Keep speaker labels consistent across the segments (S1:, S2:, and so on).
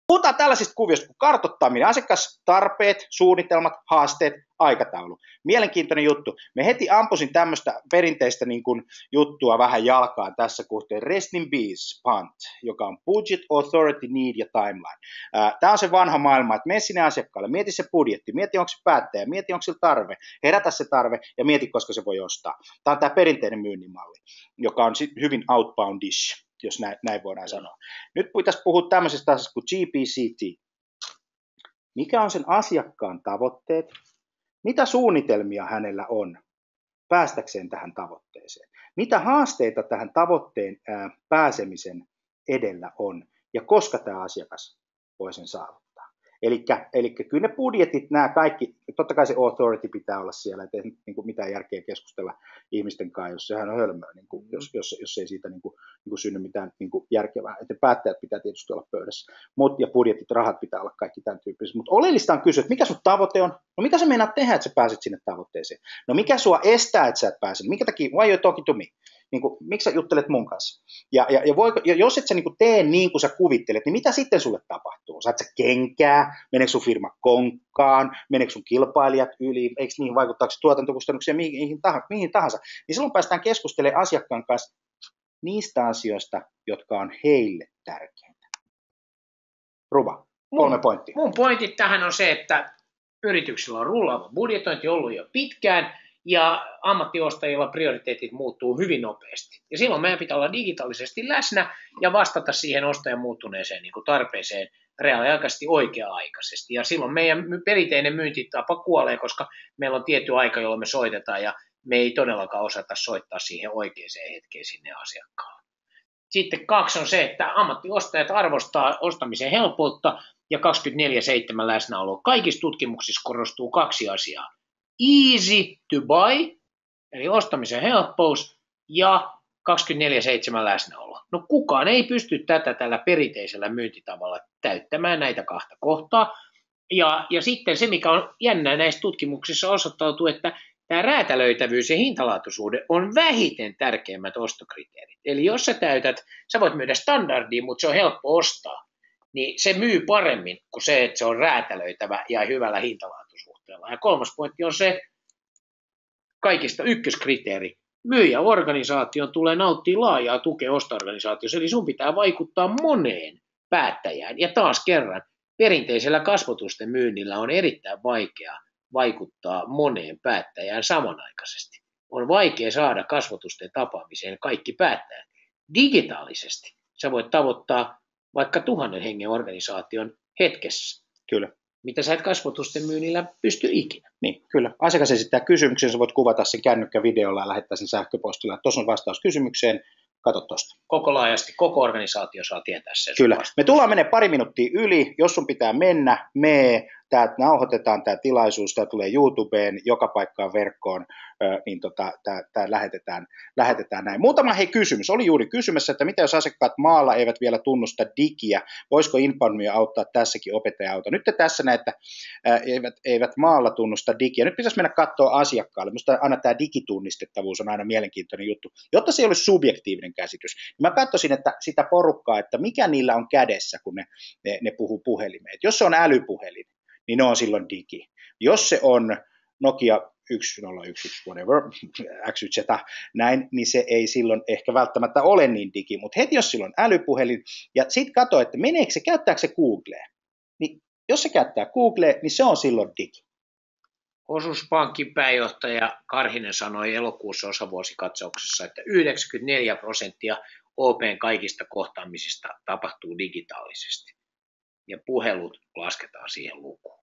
S1: Puhutaan tällaisista kuvioista kuin kartoittaminen, asiakastarpeet, suunnitelmat, haasteet, aikataulu. Mielenkiintoinen juttu. Me heti ampusin tämmöistä perinteistä niin kuin juttua vähän jalkaan tässä kohteen. Rest in peace, PANT, joka on Budget, Authority, Need ja Timeline. Tämä on se vanha maailma, että mene sinne asiakkaalle, mieti se budjetti, mieti onko se päättäjä, mieti onko sillä tarve, herätä se tarve ja mieti koska se voi ostaa. Tämä on tämä perinteinen myynnin malli, joka on hyvin outboundish, jos näin voidaan sanoa. Nyt pitäisi puhua tämmöisestä asiasta kuin GPCT. Mikä on sen asiakkaan tavoitteet? Mitä suunnitelmia hänellä on päästäkseen tähän tavoitteeseen? Mitä haasteita tähän tavoitteen pääsemisen edellä on? Ja koska tämä asiakas voi sen saavuttaa? Eli kyllä ne budjetit, nämä kaikki, totta kai se authority pitää olla siellä, ettei niin kuin mitään järkeä keskustella ihmisten kanssa, jos sehän on hölmöä, niin kuin, jos ei siitä niin kuin synny mitään niin kuin järkevää. Että päättäjät pitää tietysti olla pöydässä, ja budjetit, rahat pitää olla kaikki tämän tyyppisiä. Mutta oleellista on kysyä, että mikä sun tavoite on? No mitä sä meinaat tehdä, että sä pääset sinne tavoitteeseen? No mikä sua estää, että sä et pääse? Minkä takia, why you talking to me? Niin kuin, miksi sä juttelet mun kanssa? Ja jos et sä niin kuin tee niin kuin sä kuvittelet, niin mitä sitten sulle tapahtuu? Saat sä kenkää? Meneekö sun firma konkkaan? Meneekö sun kilpailijat yli? Eikö niihin vaikuttaako tuotantokustannuksia mihin tahansa? Niin silloin päästään keskustelemaan asiakkaan kanssa niistä asioista, jotka on heille tärkeintä. Ruba, 3 pointtia.
S2: Mun pointit tähän on se, että yrityksillä on rullaava budjetointi ollut jo pitkään, ja ammattiostajilla prioriteetit muuttuu hyvin nopeasti. Ja silloin meidän pitää olla digitaalisesti läsnä ja vastata siihen ostajan muuttuneeseen niin kuin tarpeeseen reaaliaikaisesti oikea-aikaisesti. Ja silloin meidän perinteinen myyntitapa kuolee, koska meillä on tietty aika, jolloin me soitetaan ja me ei todellakaan osata soittaa siihen oikeaan hetkeen sinne asiakkaalle. Sitten 2 on se, että ammattiostajat arvostaa ostamisen helppoutta ja 24/7 läsnäolo. Kaikissa tutkimuksissa korostuu 2 asiaa. Easy to buy, eli ostamisen helppous, ja 24/7 läsnäolo. No kukaan ei pysty tällä perinteisellä myyntitavalla täyttämään näitä 2 kohtaa. Ja sitten se, mikä on jännää näissä tutkimuksissa osoittautuu, että tämä räätälöitävyys ja hintalaatuisuuden on vähiten tärkeimmät ostokriteerit. Eli jos sä voit myydä standardiin, mutta se on helppo ostaa, niin se myy paremmin kuin se, että se on räätälöitävä ja hyvällä hintalaatuisuudella. Ja 3. pointti on se kaikista ykköskriteeri. Myyjäorganisaation tulee nauttia laajaa tukea osto-organisaatiossa, eli sun pitää vaikuttaa moneen päättäjään. Ja taas kerran, perinteisellä kasvotusten myynnillä on erittäin vaikea vaikuttaa moneen päättäjään samanaikaisesti. On vaikea saada kasvotusten tapaamiseen kaikki päättäjät. Digitaalisesti sä voit tavoittaa vaikka 1000 hengen organisaation hetkessä.
S1: Kyllä.
S2: Mitä sä et kasvotusten myynnillä pysty ikinä.
S1: Niin, kyllä. Asiakas esittää kysymyksen, sä voit kuvata sen kännykkävideolla ja lähettää sen sähköpostilla. Tuossa on vastaus kysymykseen. Kato tuosta.
S2: Koko laajasti, koko organisaatio saa tietää sen.
S1: Kyllä. Me tullaan menemään 2 minuuttia yli. Jos sun pitää mennä, tämä nauhoitetaan tämä tilaisuus, tämä tulee YouTubeen, joka paikkaan verkkoon, niin tämä lähetetään näin. Muutama kysymys. Oli juuri kysymässä, että mitä jos asiakkaat maalla eivät vielä tunnusta digiä, voisiko InBound auttaa tässäkin, opettaja auta. Nyt te tässä näette, eivät maalla tunnusta digiä. Nyt pitäisi mennä katsoa asiakkaalle. Minusta aina tämä digitunnistettavuus on aina mielenkiintoinen juttu, jotta se ei ole subjektiivinen käsitys. Mä katsoisin, että sitä porukkaa, että mikä niillä on kädessä, kun ne puhuu puhelimeen. Jos se on älypuhelin, niin ne on silloin digi. Jos se on Nokia 1011, whatever, XYZ, näin, niin se ei silloin ehkä välttämättä ole niin digi, mutta heti jos silloin älypuhelin, ja sitten katso, että käyttääkö se Googlea, niin jos se käyttää Googlea, niin se on silloin digi.
S2: Osuuspankin pääjohtaja Karhinen sanoi elokuussa osavuosikatsauksessa, että 94% OP:n kaikista kohtaamisista tapahtuu digitaalisesti. Ja puhelut lasketaan siihen lukuun.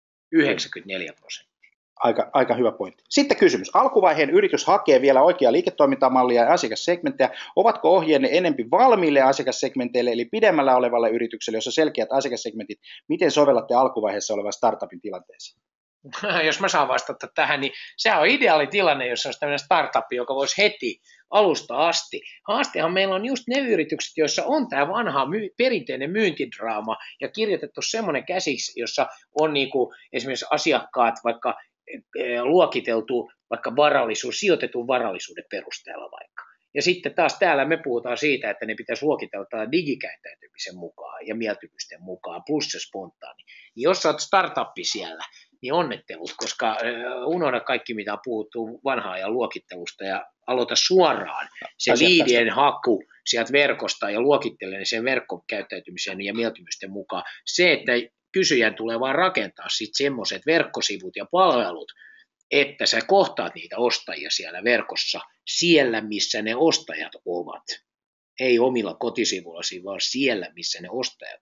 S2: 94%.
S1: Aika hyvä pointti. Sitten kysymys. Alkuvaiheen yritys hakee vielä oikeaa liiketoimintamallia ja asiakassegmenttejä. Ovatko ohjeenne enempi valmiille asiakassegmenteille, eli pidemmällä olevalle yritykselle, jossa selkeät asiakassegmentit, miten sovellatte alkuvaiheessa olevan startupin tilanteeseen?
S2: Jos mä saan vastata tähän, niin sehän on ideaali tilanne, jos olisi tämmöinen startup, joka voisi heti alusta asti. Haastehan meillä on just ne yritykset, joissa on tämä vanha perinteinen myyntidraama ja kirjoitettu semmoinen käsiksi, jossa on niinku esimerkiksi asiakkaat vaikka luokiteltu vaikka sijoitetun varallisuuden perusteella vaikka. Ja sitten taas täällä me puhutaan siitä, että ne pitäisi luokitella digikäyttäytymisen mukaan ja mieltymysten mukaan, plus se spontaani. Niin jos sä oot startuppi siellä, niin onnettelut, koska unohda kaikki, mitä on puhuttu vanhaa ajan luokittelusta ja aloita suoraan se liidien haku sieltä verkosta ja luokittele sen verkkokäyttäytymisen ja mieltymysten mukaan. Se, että kysyjän tulee vaan rakentaa sitten semmoiset verkkosivut ja palvelut, että sä kohtaat niitä ostajia siellä verkossa, siellä missä ne ostajat ovat. Ei omilla kotisivuillasi, vaan siellä missä ne ostajat